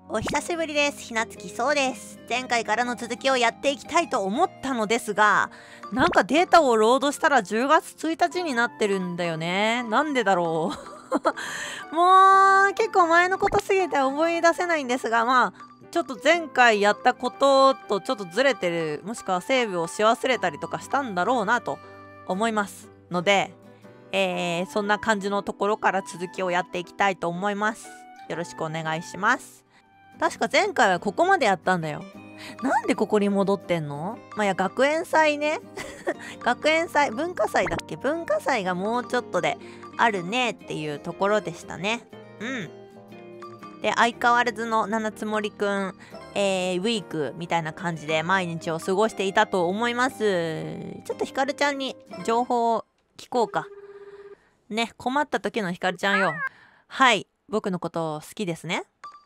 お久しぶりです。ひなつきそうです。前回からの続きをやっていきたいと思ったのですが、なんかデータをロードしたら10月1日になってるんだよね。なんでだろうもう結構前のことすぎて思い出せないんですが、まあちょっと前回やったこととちょっとずれてる、もしくはセーブをし忘れたりとかしたんだろうなと思いますので、そんな感じのところから続きをやっていきたいと思います。よろしくお願いします。確か前回はここまでやったんだよ。なんでここに戻ってんの？まあ、いや、学園祭ね。学園祭、文化祭だっけ？文化祭がもうちょっとであるねっていうところでしたね。うん。で、相変わらずの七つ森くん、ウィークみたいな感じで毎日を過ごしていたと思います。ちょっとひかるちゃんに情報を聞こうか。ね、困った時のひかるちゃんよ。はい、僕のこと好きですね。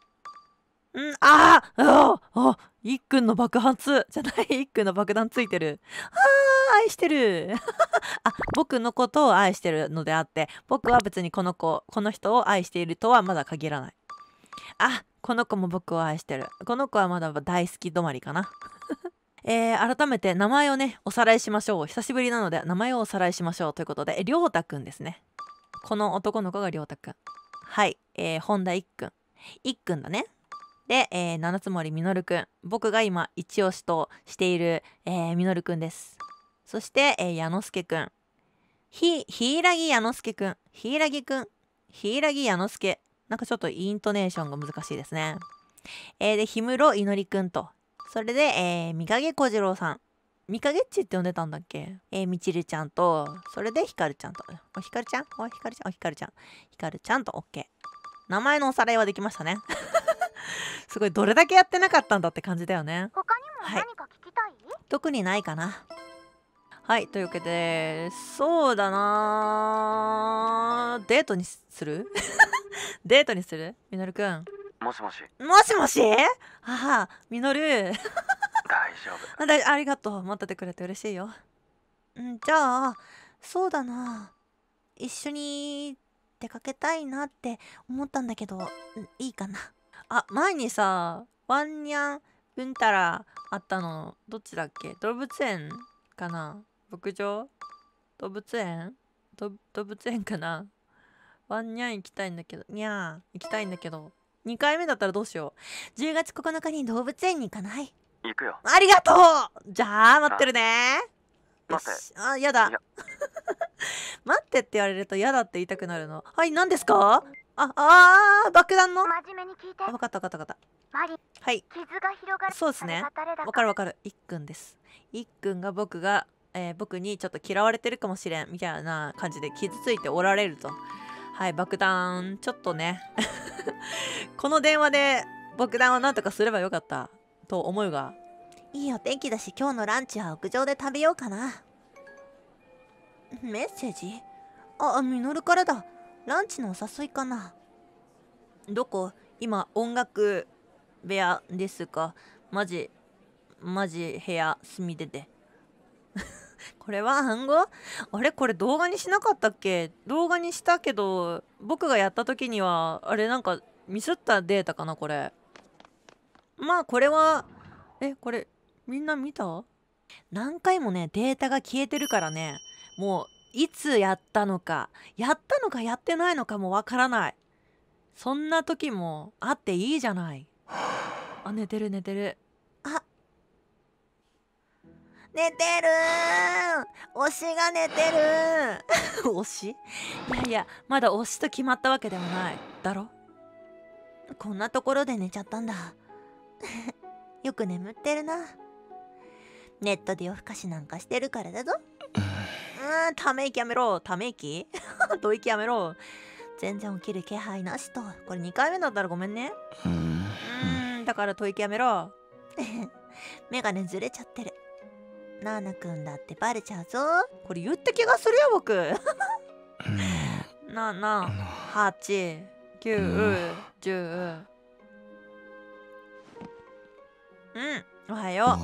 いっくんの爆発じゃない、いっくんの爆弾ついてる。愛してる。僕のことを愛してるのであって、僕は別にこの人を愛しているとはまだ限らない。この子も僕を愛してる。この子はまだ大好き止まりかな。改めて名前をね、おさらいしましょう。久しぶりなので名前をおさらいしましょうということで、りょうたくんですね。この男の子がりょうたくん。はい、本田いっくん。いっくんだね。で、七つ森みのるくん。僕が今一押しとしている、みのるくんです。そして、矢之助くん。ひいらぎ矢之助くん。ひいらぎくん。ひいらぎ矢之助。なんかちょっとイントネーションが難しいですね。で、氷室いのりくんと。それで、みかげこじろうさん。みかげっちって呼んでたんだっけ？みちるちゃんと、それでひかるちゃんと。ひかるちゃんひかるちゃんひかるちゃん。ひかるちゃんと OK。名前のおさらいはできましたね。すごい、どれだけやってなかったんだって感じだよね。 他にも何か聞きたい？ 特にないかな。はい、というわけで、そうだな、デートにするデートにする？みのるくん。 もしもし。 もしもし？みのる。 大丈夫。 ありがとう。待っててくれて嬉しいよ。じゃあ、そうだな。一緒に出かけたいなって思ったんだけど、いいかな。前にさ、ワンニャンうんたらあったの、どっちだっけ？動物園かな？牧場？動物園？動物園かな？ワンニャン行きたいんだけど、行きたいんだけど、2回目だったらどうしよう。10月9日に動物園に行かない？ 行くよ。 ありがとう。じゃあ、待ってるね。 待って。 やだ。 いや待ってって言われると嫌だって言いたくなるの。はい、何ですか？爆弾の？ 真面目に聞いて。 分かった。 マリ、 はい。 傷が広がる。 そうですね。わかる。いっくんです。いっくんが僕にちょっと嫌われてるかもしれんみたいな感じで傷ついておられると。はい、爆弾、ちょっとね。この電話で爆弾をなんとかすればよかったと思うが。いいお天気だし、今日のランチは屋上で食べようかな。メッセージ？みのるからだ。ランチのお誘いかな。どこ？今音楽部屋ですか？マジ部屋住み出て。これは暗号？これ動画にしなかったっけ？動画にしたけど僕がやった時にはなんかミスったデータかなこれ。まあこれはこれみんな見た？何回もねデータが消えてるからね、もういつやったのかやってないのかもわからない。そんな時もあっていいじゃない。寝てる。寝てるー。推しが寝てるー。推し？いや、まだ推しと決まったわけではないだろ。こんなところで寝ちゃったんだ。よく眠ってるな。ネットで夜更かしなんかしてるからだぞ。ため息やめろ。ため息吐息やめろ。全然起きる気配なしと。これ2回目だったらごめんね。だから吐息やめろ。メガネずれちゃってる。ナーナくんだってバレちゃうぞ。これ言った気がするよ僕。7、8、9、10。おはよう。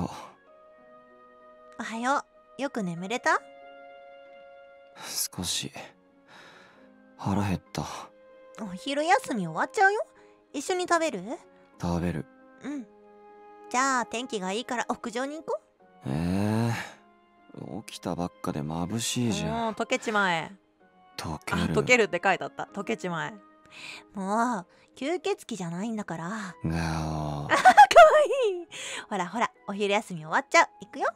おはよう。よく眠れた？ 少し腹減った。 お昼休み終わっちゃうよ。一緒に食べる？ 食べる。 じゃあ天気がいいから屋上に行こ起きたばっかで眩しいじゃん。 溶けちまえ。 溶ける。 溶けるって書いてあった。溶けちまえ。もう吸血鬼じゃないんだから。かわいい。ほらほら、お昼休み終わっちゃう。行くよ。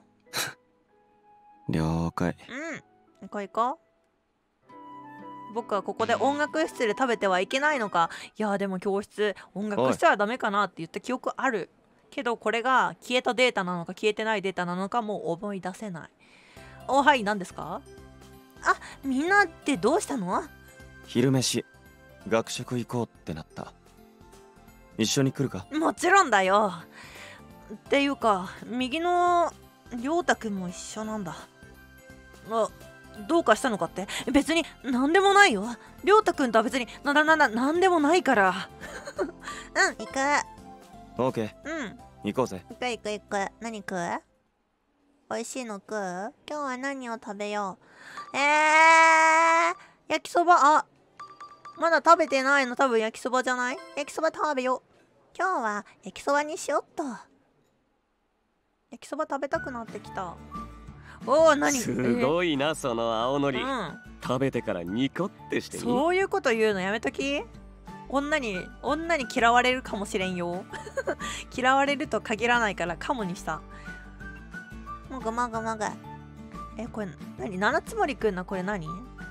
了解。 行こう行こう。僕はここで音楽室で食べてはいけないのか。いやでも教室音楽室はダメかなって言った記憶あるけど、これが消えたデータなのか消えてないデータなのかもう思い出せない。はい、何ですか？あ、みんなってどうしたの？ 昼飯学食行こうってなった。一緒に来るか？ もちろんだよ。っていうか右の亮太くんも一緒なんだ。どうかしたのかって？別に何でもないよ。亮太くんとは別になんでもないから。行く。 オーケー。行こうぜ。 行く。何食う？美味しいの食う？今日は何を食べよう？焼きそば。まだ食べてないの多分焼きそばじゃない？焼きそば食べよう。今日は焼きそばにしよっと。焼きそば食べたくなってきた。何？ すごいな、その青のり。食べてからニコってしてみ。 そういうこと言うのやめとき。女に嫌われるかもしれんよ。嫌われると限らないからカモにした。もぐ。これ何？七つ森くんな、これ何？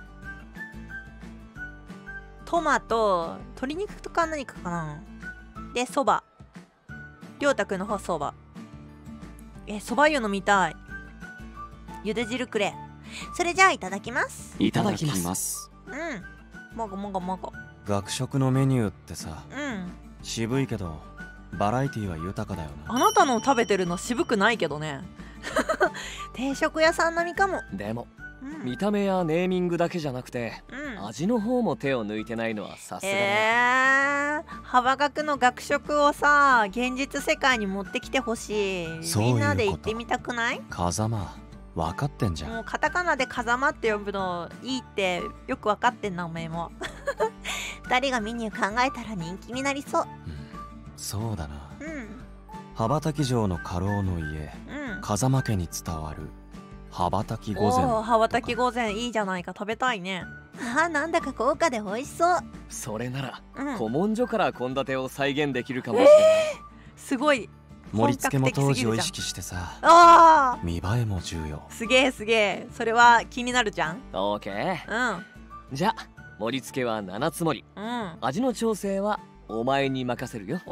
トマト、鶏肉とか何かかな。でそば。りょうたくんの方そば。そば湯飲みたい。ゆで汁くれ。それじゃあいただきます。 いただきます。 もご。 学食のメニューってさ、渋いけどバラエティは豊かだよな。 あなたの食べてるの渋くないけどね。定食屋さん並みかも。 でも、見た目やネーミングだけじゃなくて、味の方も手を抜いてないのはさすがだね。 幅学の学食をさ、現実世界に持ってきてほしい。みんなで行ってみたくない？ 風間分かってんじゃん。 もうカタカナで風間って呼ぶのいいってよく分かってんな、おめえも。2人がメニュー考えたら人気になりそう。 そうだな。羽ばたき城の家老の家、風間家に伝わる羽ばたき御膳。 羽ばたき御膳いいじゃないか、食べたいね。なんだか豪華で美味しそう。 それなら、古文書から献立を再現できるかもしれない。 すごい。 盛り付けも当時を意識してさ、見栄えも重要。 すげえ。それは気になるじゃん。 オーケー。じゃあ盛り付けは7つ盛り。味の調整はお前に任せるよ。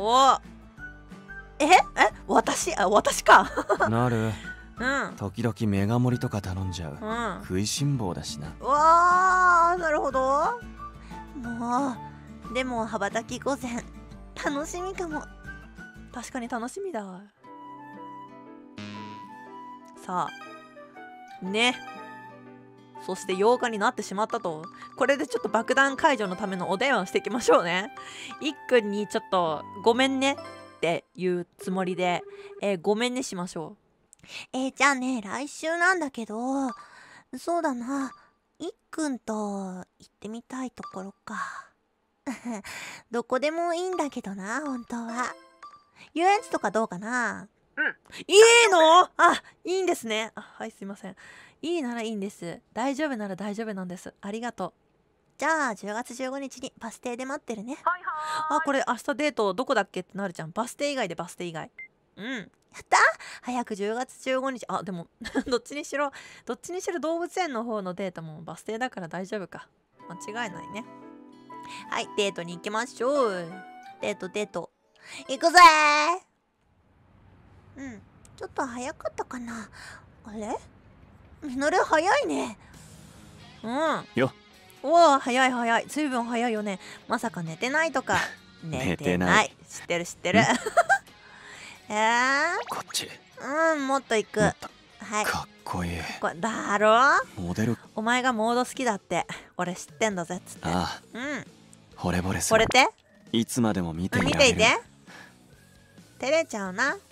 私か。 なる。時々メガ盛りとか頼んじゃう。食いしん坊だしな。 なるほど。もうでも羽ばたき御膳楽しみかも。確かに楽しみだ。さあね。そして8日になってしまったと。これでちょっと爆弾解除のためのお電話をしていきましょうね。いっくんにちょっとごめんねっていうつもりで、ごめんねしましょう。じゃあね、来週なんだけど、そうだな、いっくんと行ってみたいところか。どこでもいいんだけどな、本当は。遊園地とかどうかな。いいの？いいんですね。はい、すいません。いいならいいんです。大丈夫なら大丈夫なんです。ありがとう。じゃあ10月15日にバス停で待ってるね。これ明日デートどこだっけってなるじゃん。バス停以外でバス停以外。やった早く10月15日。でもどっちにしろ動物園の方のデートもバス停だから大丈夫か。間違いないね。はい、デートに行きましょう。デート行くぜー。ちょっと早かったかな。あれ？みのる早いね。 よ。 早い。ずいぶん早いよね。まさか寝てないとか。寝てない。知ってる。 こっち。 もっと行く。はい。 かっこいい。 だろ？ モデル。 お前がモード好きだって。俺知ってんだぜっつって。 惚れ惚れする。 惚れて？いつまでも見ていられる。 見ていて。照れちゃうな。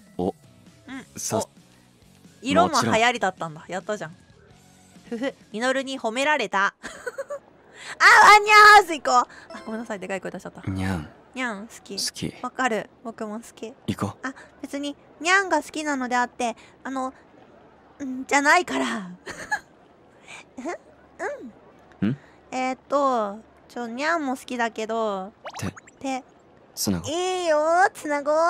色も流行りだったんだ。やったじゃん。ミノルに褒められた。ワンニャース行こう。ごめんなさい、でかい声出しちゃった。 にゃん。 にゃん好き。 好き。 わかる、僕も好き。 行こあ、別ににゃんが好きなのであって、じゃないから。にゃんも好きだけど、 てつなご。 いいよ、つなごう。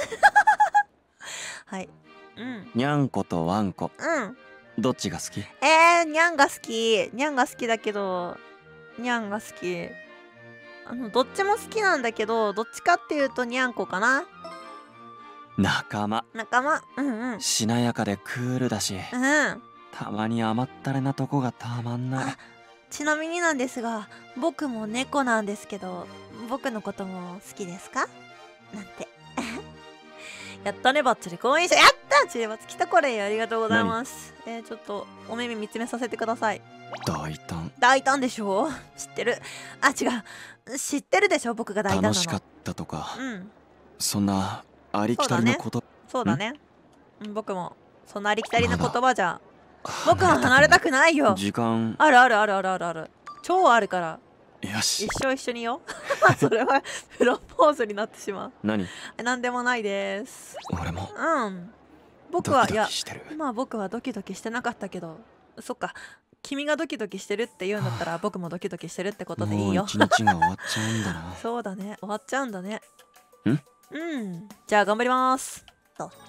はい。 にゃんことワンコ。 うん。 どっちが好き？ にゃんが好き。にゃんが好きだけど、にゃんが好き。どっちも好きなんだけど、どっちかっていうとにゃんこかな。 仲間。 仲間。 しなやかでクールだし、たまに甘ったれなとこがたまんない。 ちなみになんですが、僕も猫なんですけど、僕のことも好きですかなんて。やったね、バッチリ好印象。やった、チリバツ来た。これありがとうございます。ちょっとお目見つめさせてください。大胆でしょ。知ってる。あ、違う、知ってるでしょ、僕が大胆なの。 楽しかったとか、そんなありきたりなこと。 そうだね。僕もそんなありきたりな言葉じゃ僕は離れたくないよ。 時間あるあるあるあるあるある、超あるから。 よし、 一緒によ。それはプロポーズになってしまう。なんでもないです。 俺も僕は、いや、まあ僕はドキドキしてなかったけど、そっか、君がドキドキしてるって言うんだったら僕もドキドキしてるってことでいいよ。 もう一日が終わっちゃうんだな。 そうだね、終わっちゃうんだね。じゃあ頑張りますと。よ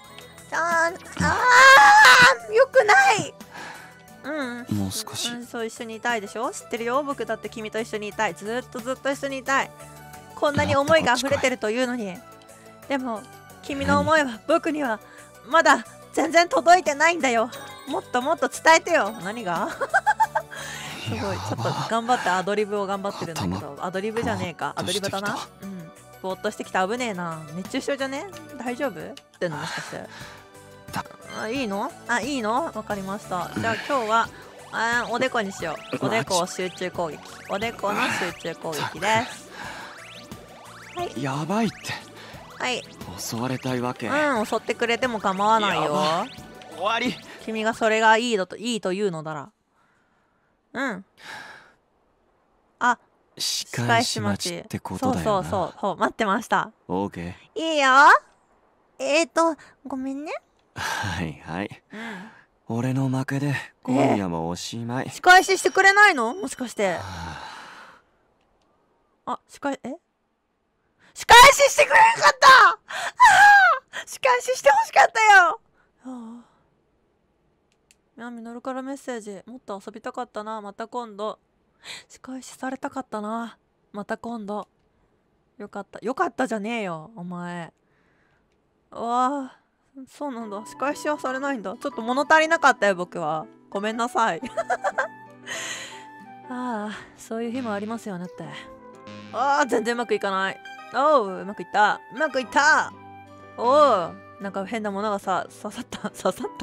くない。 もう少し。 そう、一緒にいたいでしょ。知ってるよ、僕だって君と一緒にいたい。ずっと一緒にいたい。こんなに思いが溢れてるというのに。でも君の思いは僕にはまだ全然届いてないんだよ。もっともっと伝えてよ。何が？すごい、ちょっと頑張ってアドリブを頑張ってるんだけど、アドリブじゃねえか、アドリブだな。ぼーっとしてきた。危ねえな。熱中症じゃね？大丈夫ってのもしかして。いいの？いいの？わかりました。じゃあ今日はおでこにしよう。おでこを集中攻撃。おでこの集中攻撃です。はい。 やばいって。 はい。 襲われたいわけ。 襲ってくれても構わないよ。 終わり。 君がそれがいいというのなら。 仕返し待ちってことだよな。 そう、待ってました。 オーケー。いいよ。ごめんね。 はい。俺の負けで今夜もおしまい。 仕返ししてくれないの？もしかして。仕返ししてくれなかった。仕返ししてほしかったよ。みのるからメッセージ。もっと遊びたかったな。また今度。仕返しされたかったな。また今度。よかったじゃねえよ、お前。そうなんだ。仕返しはされないんだ。ちょっと物足りなかったよ、僕は。ごめんなさい。そういう日もありますよねって。全然うまくいかない。うまくいった。なんか変なものが刺さった。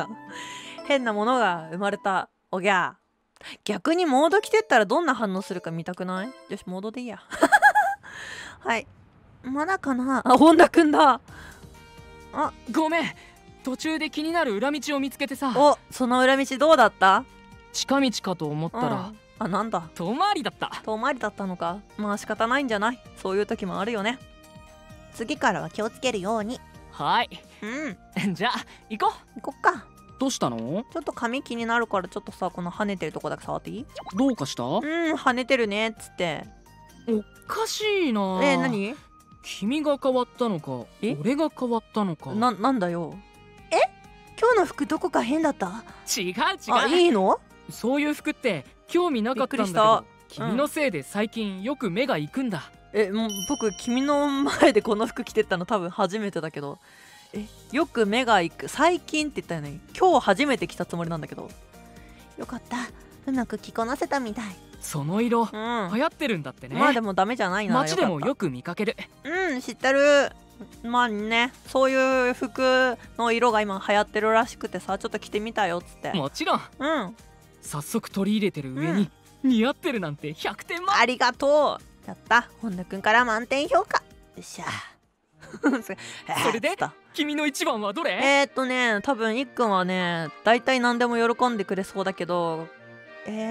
変なものが生まれた。おぎゃー。逆にモード着てったらどんな反応するか見たくない？よし、モードでいいや。はい。まだかな。本田くんだ。 ごめん、途中で気になる裏道を見つけてさ。 その裏道どうだった？ 近道かと思ったら、 なんだ、 遠回りだった。 遠回りだったのか。まあ仕方ないんじゃない？そういう時もあるよね。次からは気をつけるように。 はい。じゃあ行こっか。 どうしたの？ ちょっと髪気になるから、ちょっとさ、この跳ねてるとこだけ触っていい？ どうかした？ 跳ねてるねっつって。 おかしいな。 何？ 君が変わったのか、俺が変わったのか。 なんだよ。今日の服どこか変だった？ 違う。 いいの？ そういう服って興味なかったんだけど、君のせいで最近よく目が行くんだ。 もう僕君の前でこの服着てったの多分初めてだけど。よく目が行く。最近って言ったよね。今日初めて着たつもりなんだけど。よかった、うまく着こなせたみたい。 その色、流行ってるんだってね。 まあでもダメじゃないならよかった。 街でもよく見かける。 知ってる。まあね、そういう服の色が今流行ってるらしくてさ、ちょっと着てみたよっつって。 もちろん。早速取り入れてる上に、似合ってるなんて100点満。 ありがとう。やった、本田くんから満点評価。よっしゃ。 それで君の一番はどれ？ 多分いっくんはね、大体何でも喜んでくれそうだけど、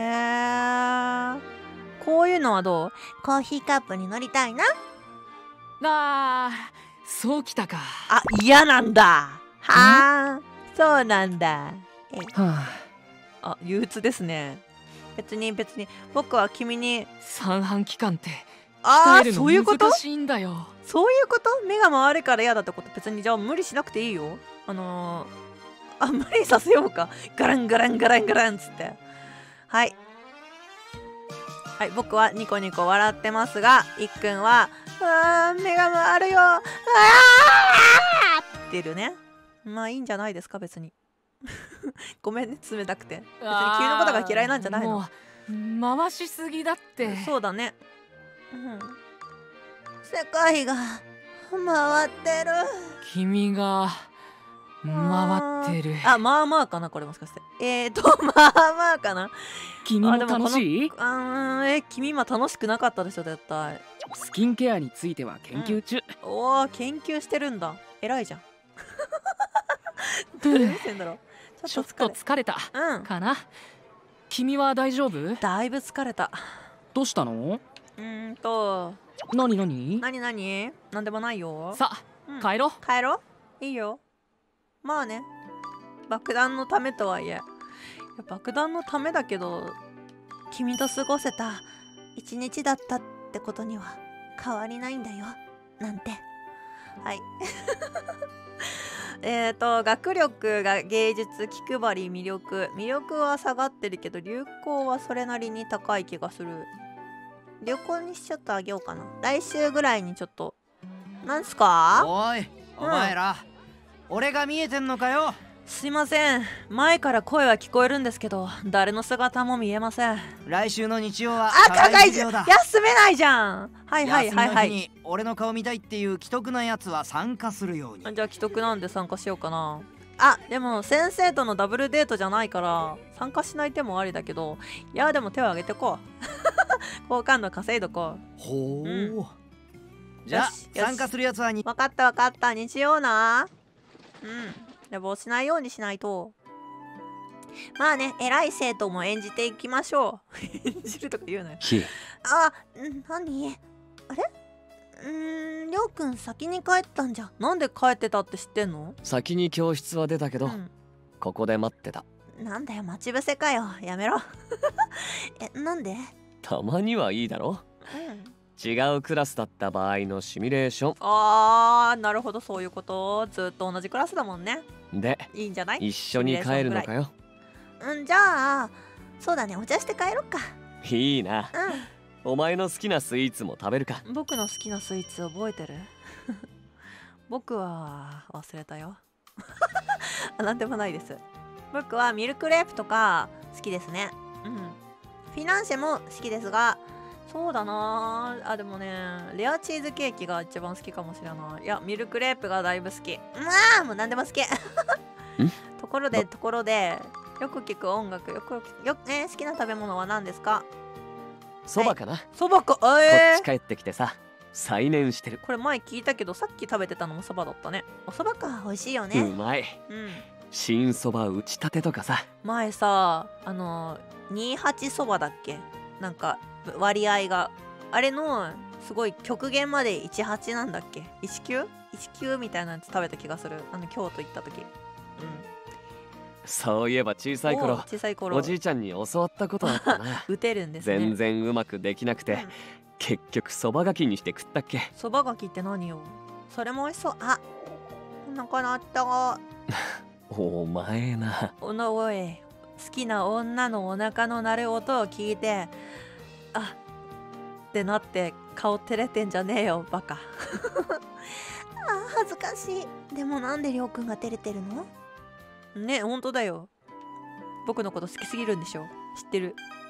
こういうのはどう？コーヒーカップに乗りたいな。 あー、そうきたか。 あ、嫌なんだ。はあ、そうなんだ。 はあ、憂鬱ですね。別に僕は君に。 三半規管ってああ、 鍛えるそういうことの難しいんだよ。 そういうこと。目が回るから嫌だってこと。別にじゃあ無理しなくていいよ。無理させようか。ガランガランガランガランっつって。はいはい、僕はニコニコ笑ってますが、いっくんは目が回るよって言ってるね。まあいいんじゃないですか、別に。ごめんね、冷たくて。別に君のことが嫌いなんじゃないの。 もう回しすぎだって。 そうだね。世界が回ってる。 君が回ってる。 あ、まあまあかな、これもしかして。まあまあかな。 君も楽しい？ 君今楽しくなかったでしょ、絶対。 スキンケアについては研究中。 おお、研究してるんだ。偉いじゃん。どれ見てんだろう。 ちょっと疲れたかな。君は大丈夫？ だいぶ疲れた。 どうしたの？何なんでもないよ。 さあ、帰ろう。 いいよ。まあね、爆弾のためとはいえ、爆弾のためだけど、君と過ごせた一日だったってことには変わりないんだよ、なんて。はい。学力が芸術、気配り、魅力は下がってるけど、流行はそれなりに高い気がする。旅行にちょっとあげようかな。来週ぐらいにちょっと。なんすか？ おい、お前ら、俺が見えてんのかよ。 すいません、前から声は聞こえるんですけど、誰の姿も見えません。 来週の日曜は課外授業だ。休めないじゃん。はいはいはいはい。 休みの日に俺の顔見たいっていう既得なやつは参加するように。 じゃあ既得なんで参加しようかな。あ、でも先生とのダブルデートじゃないから参加しない手もありだけど、いやでも手を挙げてこう。好感度稼いどこう。 ほう、じゃあ参加するやつは分かった日曜な。寝坊しないようにしないと。まあね、偉い生徒も演じていきましょう。演じるとか言うなよ。何？あれ？りょうくん先に帰ったんじゃ。なんで帰ってたって知ってんの？ 先に教室は出たけど、ここで待ってた。 なんだよ、待ち伏せかよ。やめろ。なんで？ たまにはいいだろ。違うクラスだった場合のシミュレーション。 なるほど、そういうこと。ずっと同じクラスだもんね。 で、 いいんじゃない？ 一緒に帰るのかよ。 じゃあそうだね、お茶して帰ろっか。 いいな。お前の好きなスイーツも食べるか。 僕の好きなスイーツ覚えてる？僕は忘れたよ。なんでもないです。僕はミルクレープとか好きですね。フィナンシェも好きですが、そうだなあ。でもね、レアチーズケーキが一番好きかもしれない。いや、ミルクレープがだいぶ好き。もう何でも好き。ところでよく聞く音楽、好きな食べ物は何ですか？ そばかな。 そばか。こっち帰ってきてさ、再燃してる。 これ前聞いたけど、さっき食べてたのもそばだったね。おそばか、美味しいよね。 うまい。新そば打ちたてとかさ。 前さ、28そばだっけ、なんか割合があれのすごい極限まで18なんだっけ、 19 みたいなやつ食べた気がする。京都行った時。 そういえば小さい頃おじいちゃんに教わったことあったな。 打てるんですね。 全然うまくできなくて、結局そばがきにして食ったっけ。 そばがきって何よ。それも美味しそう。あ、お腹鳴った。 お前な。 おい、好きな女のお腹の鳴る音を聞いて、ってなって顔照れてんじゃねえよ、バカ。恥ずかしい。でもなんでりょうくんが照れてるの？ね、ほんとだよ。僕のこと好きすぎるんでしょ。知ってる。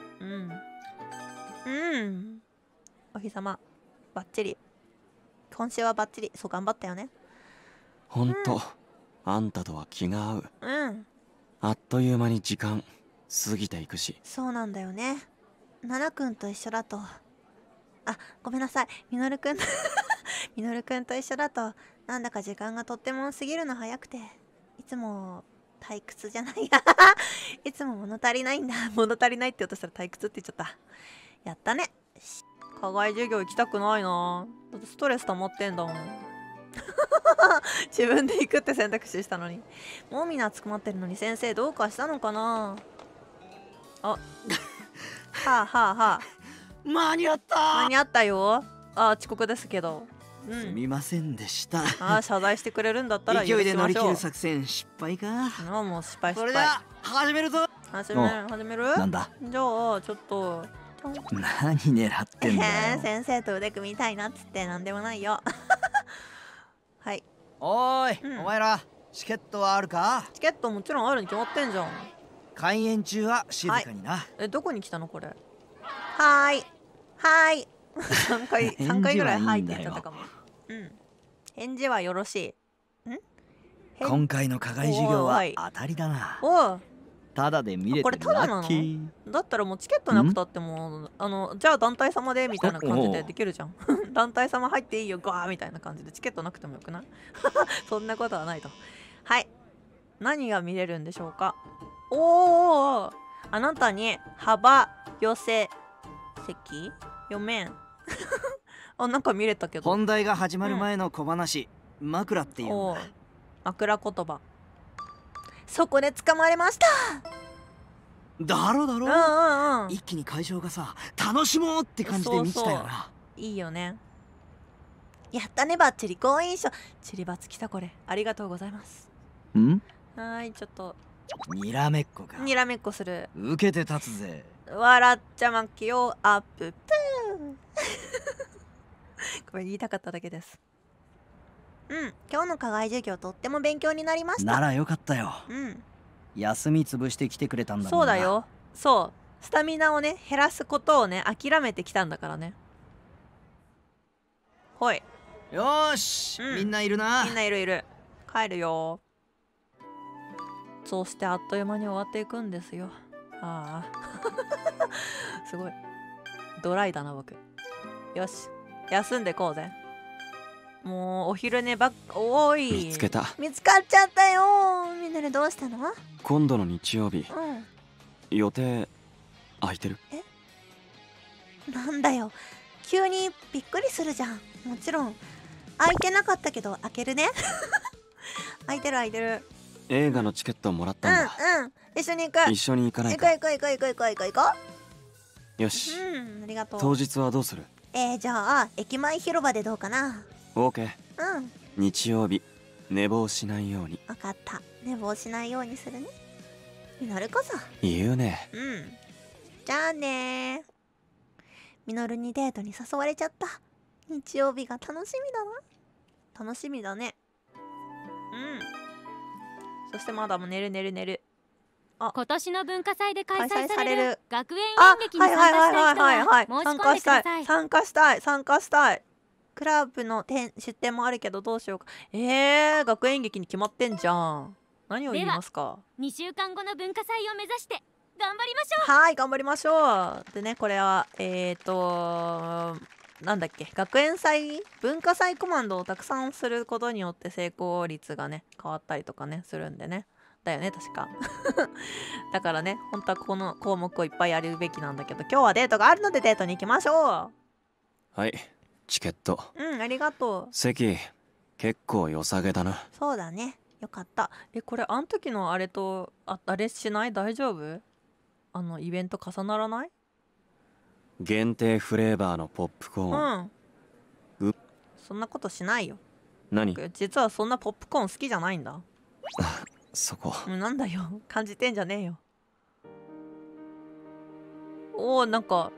お日様バッチリ。今週はバッチリ。そう、頑張ったよね。 ほんと、あんたとは気が合う。あっという間に時間過ぎていくし。 そうなんだよね。ナナくんと一緒だと、ごめんなさい、ミノルくんミノルくんと一緒だとなんだか時間がとっても過ぎるの早くて、いつも退屈じゃないやいつも物足りないんだ。物足りないって言おうとしたら退屈って言っちゃった。やったね。課外授業行きたくないな。 だってストレス溜まってんだもん自分で行くって選択肢したのに。もみな集まってるのに先生どうかしたのかな。あはあはあはあ、 間に合った間に合ったよ。あ、遅刻ですけど、 すみませんでした。 あ、謝罪してくれるんだったら許しましょう。 勢いで乗り切る作戦失敗か。 あ、もう失敗失敗。 それでは始めるぞ。 始める。 なんだ。 じゃあちょっと何狙ってんだよ。 先生と腕組みたいなっつってなんでもないよはい。 おーい、お前らチケットはあるか。 チケットもちろんあるに決まってんじゃん。 開演中は静かにな。 どこに来たのこれ。はーいはーい3回ぐらいはいって言っちゃったかも。返事はよろしい。 今回の課外授業は当たりだな。 おう、 ただで見れてるラッキー。 だったらもうチケットなくたってもじゃあ団体様でみたいな感じでできるじゃん団体様入っていいよガーみたいな感じでチケットなくてもよくないそんなことはないと。はい、何が見れるんでしょうか。おお、あなたに幅寄せ席読めんあ、なんか見れたけど。 本題が始まる前の小話、枕っていうの。 枕言葉。そこで捕まれました。 だろ。 うん、 一気に会場がさ、楽しもうって感じで見てたよな。 いいよね。やったね、バッチリ好印象。チリバツ来たこれ。ありがとうございます。はい、ちょっとにらめっこか。 にらめっこする。 受けて立つぜ。 笑っちゃまきよアッププーこれ言いたかっただけです。今日の課外授業とっても勉強になりました。 ならよかったよ。休み潰して来てくれたんだもんな。 そうだよ。そう、スタミナをね減らすことをね諦めてきたんだからね。ほい。 よーし、みんないるな。 みんないる。帰るよ。そうしてあっという間に終わっていくんですよ。ああすごいドライだな僕。よし、休んでこうぜ。もうお昼寝ばっか。おい、 見つけた。 見つかっちゃったよ。みんなでどうしたの。 今度の日曜日、予定空いてる？ なんだよ、急にびっくりするじゃん。もちろん空いてなかったけど開けるね空いてる。 映画のチケットもらったんだ。 一緒に行く。 一緒に行かないか。 行こう。 よし、 ありがとう。 当日はどうする？ じゃあ駅前広場でどうかな。 オーケー。日曜日寝坊しないように。 分かった、寝坊しないようにするね。ミノルこそ言うね。 じゃあね。ミノルにデートに誘われちゃった。日曜日が楽しみだな。楽しみだね。そしてまだも寝る。 今年の文化祭で開催される学園演劇に参加したい人は申し込んでください。 参加したい。クラブの出展もあるけどどうしようか。学園劇に決まってんじゃん。何を言いますか。 2週間後の文化祭を目指して頑張りましょう。 はい、頑張りましょう。でね、これはなんだっけ、学園祭文化祭コマンドをたくさんすることによって成功率がね変わったりとかねするんでね。だよね確かだからね、本当はこの項目をいっぱいやるべきなんだけど、今日はデートがあるのでデートに行きましょう。はい、チケット。 ありがとう。 席結構良さげだな。 そうだね、よかった。これあん時のあれとあれしない？大丈夫？イベント重ならない？ 限定フレーバーのポップコーン。 そんなことしないよ。 何？ 実はそんなポップコーン好きじゃないんだそこ。 なんだよ、感じてんじゃねえよ。おー、なんか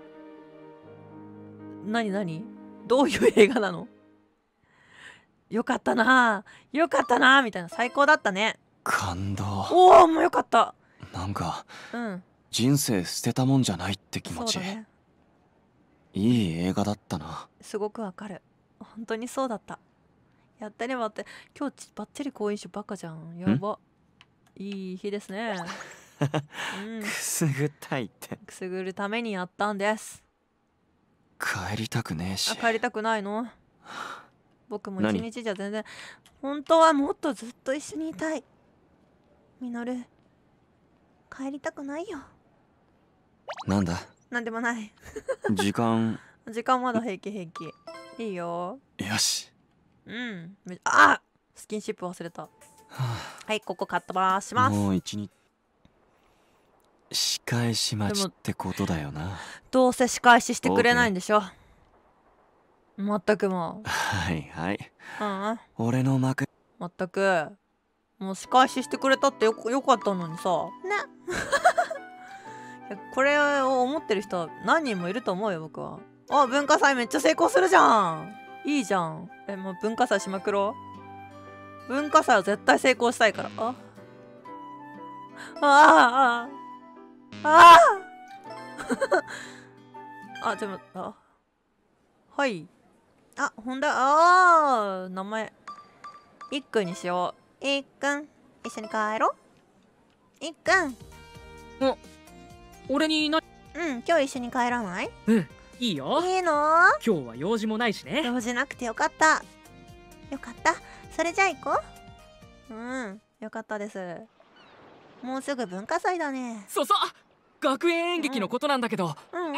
何どういう映画なの？よかったなみたいな。最高だったね。 感動。 おお、もうよかった。 なんか人生捨てたもんじゃないって気持ち。いい映画だったな。 すごくわかる。本当にそうだった。やったね。待って、今日バッチリ好印象バカじゃん。やば。いい日ですねくすぐったいって。 くすぐるためにやったんです。 帰りたくねえし。 帰りたくないの？僕も一日じゃ全然。本当はもっとずっと一緒にいたい。ミノル、帰りたくないよ。 なんだ？ なんでもない時間まだ平気。 いいよ。 よし。 あ、スキンシップ忘れた。はい、ここカットバーします。 もう一日仕返し待ちってことだよな。 どうせ仕返ししてくれないんでしょ。まったくもう。 はいはい。 俺の負け。 まったくもう仕返ししてくれたってよかったのにさね。これを思ってる人何人もいると思うよ僕は。あ、文化祭めっちゃ成功するじゃん。いいじゃん。もう文化祭しまくろう。文化祭は絶対成功したいから。でもはい。ほんだ。名前いっくんにしよう。いっくん一緒に帰ろう。いっくん。 俺にな。 今日一緒に帰らない？ いいよ。 いいの？ 今日は用事もないしね。 用事なくてよかった。よかった。それじゃあ行こう。よかったです。もうすぐ文化祭だね。 そう。学園演劇のことなんだけど。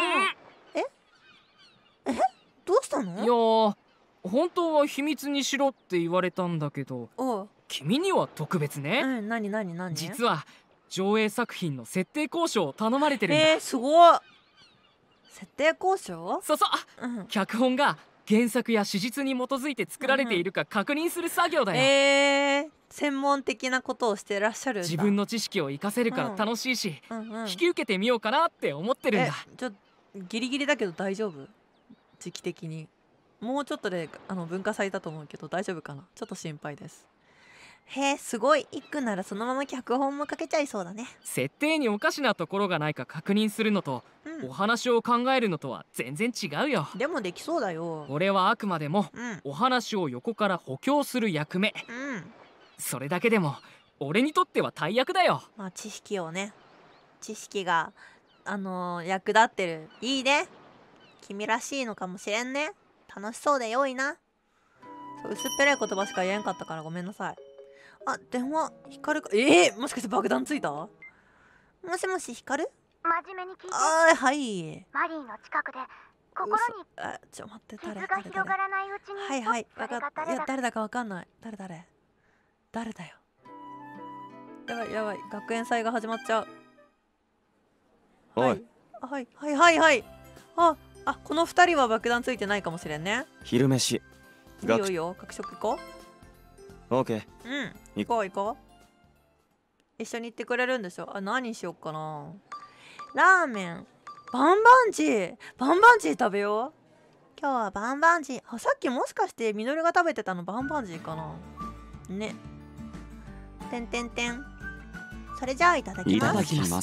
どうしたの？ いや本当は秘密にしろって言われたんだけど、君には特別ね。 何？ 実は上映作品の設定交渉を頼まれてるんだ。 すごい。設定交渉？ そう。脚本が原作や史実に基づいて作られているか確認する作業だよ。 専門的なことをしてらっしゃるんだ。 自分の知識を活かせるから楽しいし、引き受けてみようかなって思ってるんだ。 ギリギリだけど大丈夫？時期的にもうちょっとで文化祭だと思うけど大丈夫かな？ちょっと心配です。すごい。いっくんならそのまま脚本も書けちゃいそうだね。 設定におかしなところがないか確認するのと、お話を考えるのとは全然違うよ。 でもできそうだよ。 俺はあくまでも、お話を横から補強する役目。それだけでも俺にとっては大役だよ。 知識が役立ってる。いいね。君らしいのかもしれんね。楽しそうでよいな。薄っぺらい言葉しか言えんかったからごめんなさい。電話光るか。もしかして爆弾ついた？もしもし光る？ 真面目に聞いて。 はい。 マリーの近くで心にちょ待って、 傷が広がらないうちに。 はい分かった。いや誰だかわかんない。誰だよ。やばい学園祭が始まっちゃう。はい。この2人は爆弾ついてないかもしれんね。 昼飯。 いいよ学食行こう。 オーケー。 行こう。一緒に行ってくれるんでしょ。何しよっかな。ラーメン。バンバンジー食べよう。今日はバンバンジー。さっきもしかしてミノルが食べてたのバンバンジーかなね。それじゃあいただきます。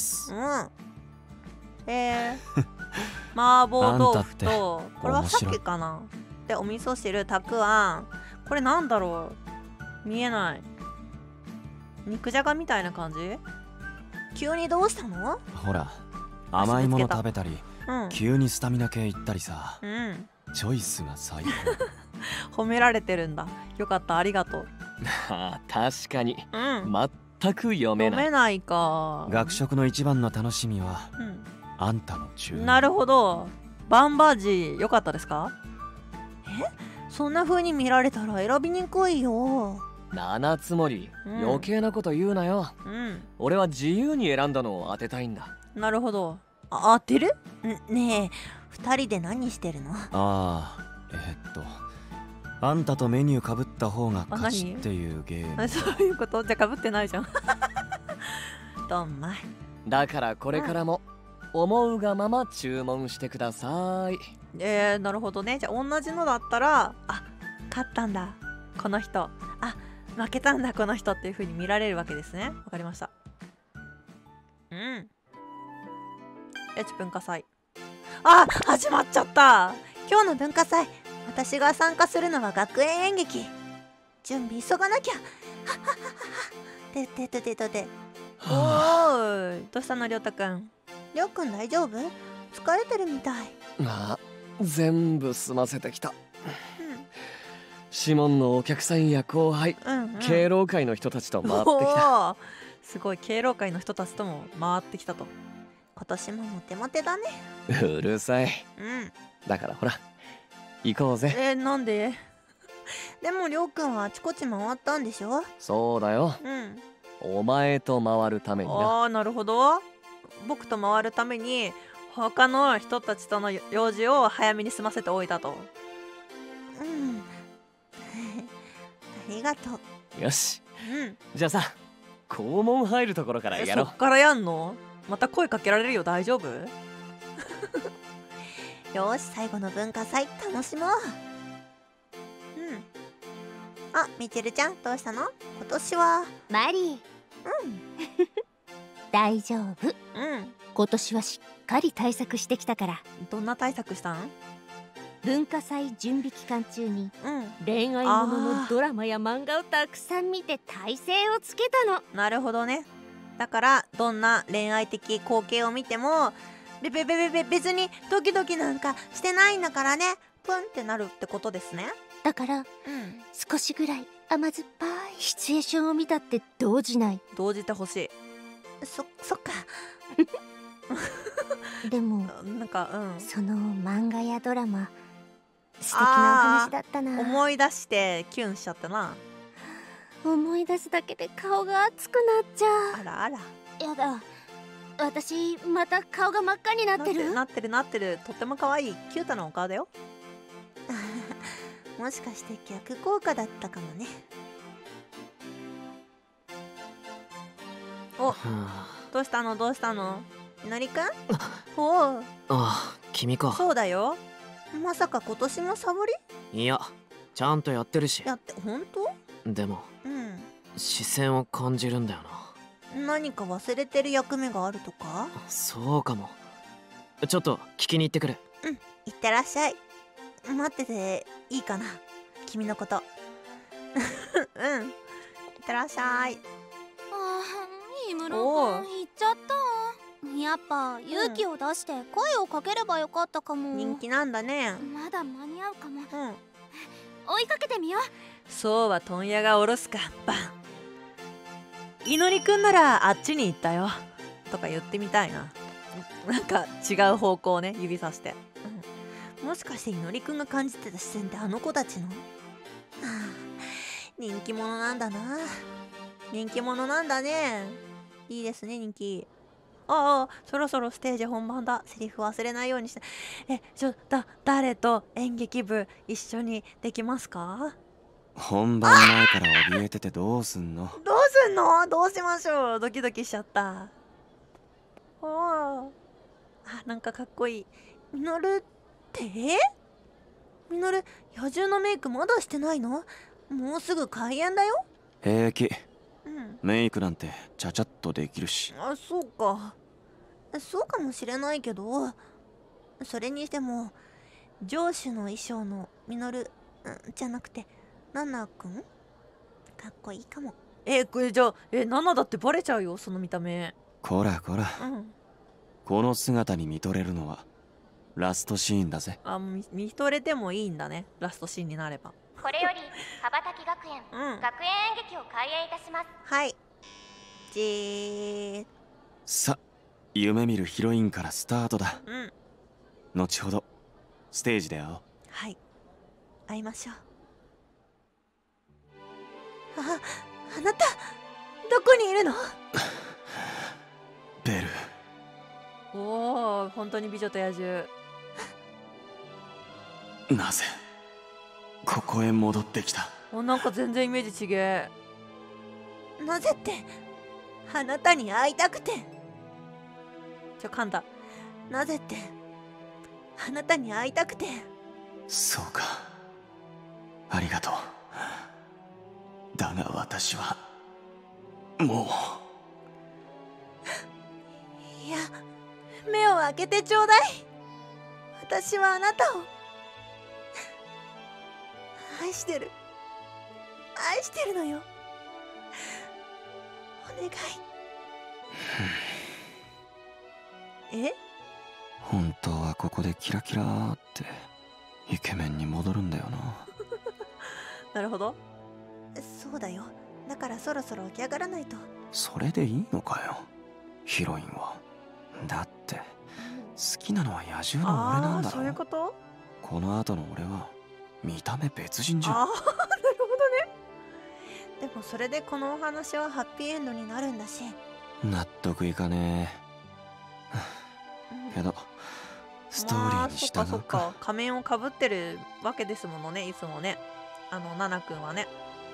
麻婆豆腐とこれは鮭かな。でお味噌汁、たくあん。これなんだろう、見えない。肉じゃがみたいな感じ。急にどうしたの？ ほら甘いもの食べたり、急にスタミナ系いったりさ、チョイスが最高。褒められてるんだ。よかった、ありがとう。 確かに、全く読めないか。 学食の一番の楽しみは、あんたの注文。 なるほど。バンバージー良かったですか？そんな風に見られたら選びにくいよ。 七つ森、余計なこと言うなよ。俺は自由に選んだのを当てたいんだ。 なるほど。当てる？ねえ、2人で何してるの？ あんたとメニューかぶった方が勝ちっていうゲーム。 そういうこと？じゃあかぶってないじゃん。どんまい。 だからこれからも思うがまま注文してください。 なるほどね。じゃあ同じのだったら、勝ったんだこの人、負けたんだこの人っていう風に見られるわけですね。わかりました。文化祭。始まっちゃった。今日の文化祭、私が参加するのは学園演劇。準備急がなきゃ。おーい、どうしたのりょうたくん。りょうくん大丈夫？疲れてるみたい。 全部済ませてきた。シモンのお客さんや後輩、敬老会の人たちと回ってきた。 すごい、敬老会の人たちとも回ってきたと。今年もモテモテだね。 うるさい。だからほら、 行こうぜ。 なんで？でもりょうくんはあちこち回ったんでしょ？ そうだよ。お前と回るためにな。 なるほど。僕と回るために他の人たちとの用事を早めに済ませておいたと。 ありがとう。よし、じゃあさ、校門入るところからやろう。 そっからやんの？また声かけられるよ。大丈夫？ よし、最後の文化祭楽しもう。あ、みちるちゃんどうしたの？今年はマリー。大丈夫。今年はしっかり対策してきたから。 どんな対策したん？ 文化祭準備期間中に、恋愛もののドラマや漫画をたくさん見て体勢をつけたの。 なるほどね。だからどんな恋愛的光景を見ても別にドキドキなんかしてないんだからね、プンってなるってことですね。 だから、少しぐらい甘酸っぱいシチュエーションを見たって動じない？ 動じてほしい。 そっか。 でもなんかその漫画やドラマ素敵なお話だったな。 思い出してキュンしちゃったな。 思い出すだけで顔が熱くなっちゃう。 あらあら。 やだ、私また顔が真っ赤になってる。 なってる。とっても可愛いキュートなお顔だよ。 もしかして逆効果だったかもね。 お、どうしたのみのりくん？ ああ、君か。 そうだよ。まさか今年もサボり？ いや、ちゃんとやってるし。 本当？ でも、視線を感じるんだよな。何か忘れてる役目があるとか？ そうかも。ちょっと聞きに行ってくる。 いってらっしゃい。待ってていいかな、君のこと。いってらっしゃい。 氷室くん行っちゃった。やっぱ勇気を出して声をかければよかったかも。 人気なんだね。 まだ間に合うかも。追いかけてみよう。 そうは問屋がおろすか。バン。いのりくんならあっちに行ったよとか言ってみたいな。なんか違う方向ね、指さして。 もしかしていのりくんが感じてた視線ってあの子たちの？人気者なんだな。人気者なんだね。いいですね、人気。 そろそろステージ本番だ。セリフ忘れないようにして。誰と演劇部一緒にできますか？ 本番前から怯えててどうすんの？ どうしましょう。ドキドキしちゃった。なんかかっこいい。 みのるってみのる、野獣のメイクまだしてないの？もうすぐ開演だよ。 平気。メイクなんてちゃちゃっとできるし。 そうか。そうかもしれないけど、それにしても上司の衣装のみのるじゃなくてナナくんかっこいいかも。 これじゃあナナだってバレちゃうよ、その見た目。 こら、この姿に見とれるのはラストシーンだぜ。 見とれてもいいんだね、ラストシーンになれば。 これより羽ばたき学園、学園演劇を開演いたします。 はい。 さ、夢見るヒロインからスタートだ。後ほどステージで会おう。 はい、会いましょう。あなたどこにいるの？ ベル。 本当に美女と野獣。 なぜここへ戻ってきた？ なんか全然イメージ違え。 なぜって、あなたに会いたくて。 噛んだ。 なぜって、あなたに会いたくて。 そうか、ありがとう。だが私はもう。いや、目を開けてちょうだい。私はあなたを愛してるのよ。お願い。 本当はここでキラキラーってイケメンに戻るんだよな。 なるほど。 そうだよ。だからそろそろ起き上がらないと。 それでいいのかよ、ヒロインは。だって好きなのは野獣の俺なんだろ。 そういうこと？ この後の俺は見た目別人じゃん。 ああ、なるほどね。でもそれでこのお話はハッピーエンドになるんだし。 納得いかねえ。けどストーリーに従うか。 そっか仮面をかぶってるわけですものね、いつもね、ナナくんはね。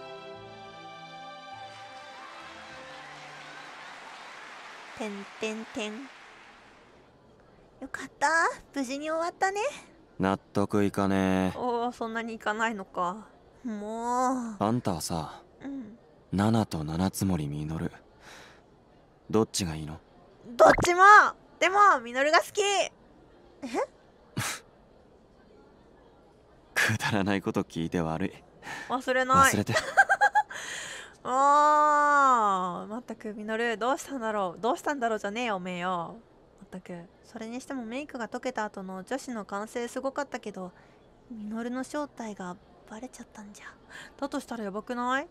てんてんてん。よかった、無事に終わったね。 納得いかねえ。 おお、そんなにいかないのか。 もうあんたはさ、ナナと七つ森実、どっちがいいの？ どっちも。でもミノルが好き。 くだらないこと聞いて悪い。 忘れない。 忘れて。 ああ、まったくミノル、どうしたんだろうじゃねえよおめえよ。まったく。 それにしてもメイクが解けた後の女子の完成すごかったけど、ミノルの正体がバレちゃったんじゃ。 だとしたらやばくない？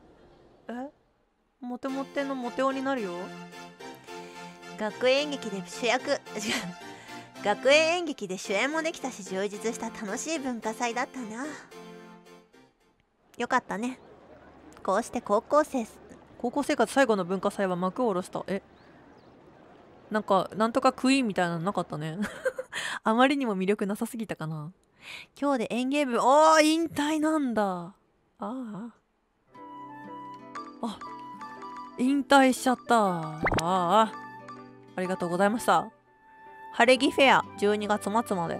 モテモテのモテ男になるよ。 学園演劇で主役学園演劇で主演もできたし、充実した楽しい文化祭だったな。よかったね。こうして高校生活最後の文化祭は幕を下ろした。なんかなんとかクイーンみたいなのなかったね。あまりにも魅力なさすぎたかな。今日で演芸部、引退なんだ。引退しちゃった。ありがとうございました。晴れ着フェア12月末まで。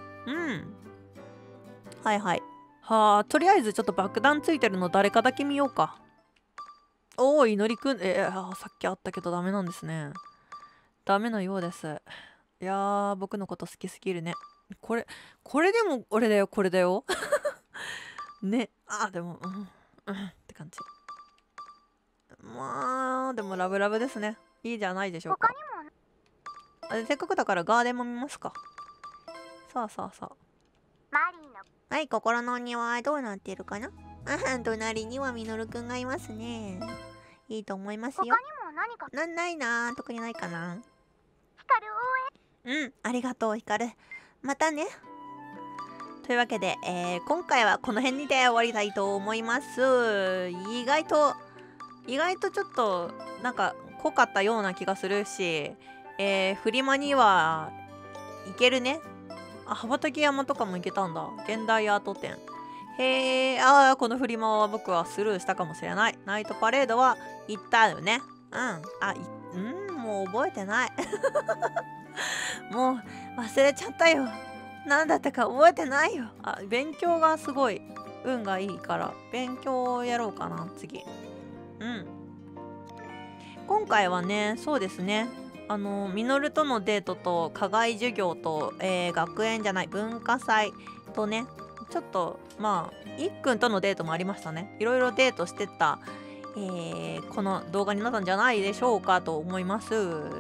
はいはい。とりあえずちょっと爆弾ついてるの誰かだけ見ようか。いのりくん、さっきあったけどダメなんですね。ダメなようです。いやー、僕のこと好きすぎるね。これでも俺だよ、これだよ。ね、でも、って感じ。まあ、でもラブラブですね。いいじゃないでしょうか。せっかくだからガーデンも見ますか。さあ。 はい、心のお庭はどうなっているかな。隣にはミノルくんがいますね。いいと思いますよ。 他にも何かないな、特にないかな。 ヒカル応援。ありがとうヒカル。またね。というわけで、今回はこの辺にて終わりたいと思います。意外とちょっとなんか濃かったような気がするし、フリマにはいけるね。羽ばたき山とかも行けたんだ。現代アート展。このフリマは僕はスルーしたかもしれない。ナイトパレードは行ったよね。もう覚えてない。もう忘れちゃったよ。何だったか覚えてないよ。勉強がすごい運がいいから勉強をやろうかな次。今回はね、そうですね、ミノルとのデートと課外授業と、学園じゃない文化祭とね、ちょっといっくんとのデートもありましたね。いろいろデートしてた、この動画になったんじゃないでしょうかと思います。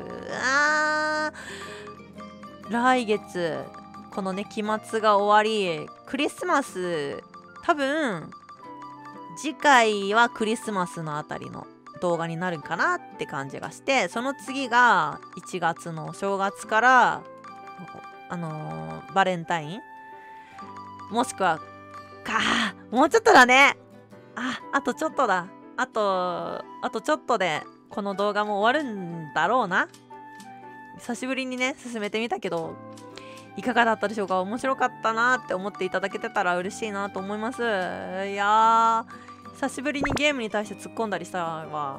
来月このね期末が終わり、クリスマス、多分次回はクリスマスのあたりの動画になるかなって感じがして、その次が1月の正月からバレンタイン、もしくはもうちょっとだね。あとちょっとだ。あとちょっとでこの動画も終わるんだろうな。久しぶりにね進めてみたけど、いかがだったでしょうか。面白かったなって思っていただけてたら嬉しいなと思います。いやー、久しぶりにゲームに対して突っ込んだりしたわ。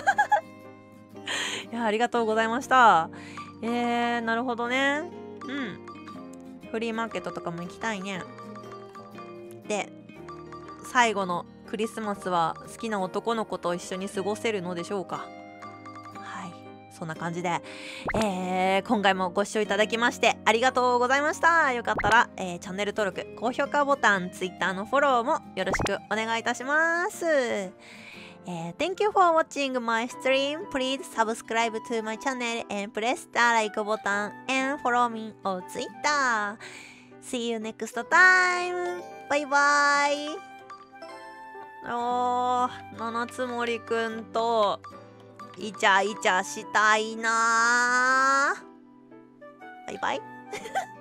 いや、ありがとうございました。なるほどね。フリーマーケットとかも行きたいね。で、最後のクリスマスは好きな男の子と一緒に過ごせるのでしょうか。そんな感じで、今回もご視聴いただきましてありがとうございました。よかったら、チャンネル登録、高評価ボタン、Twitter のフォローもよろしくお願いいたします。Thank you for watching my stream. Please subscribe to my channel and press the like button and follow me on Twitter. See you next time. Bye bye. 七つ森くんとイチャイチャしたいな。バイバイ。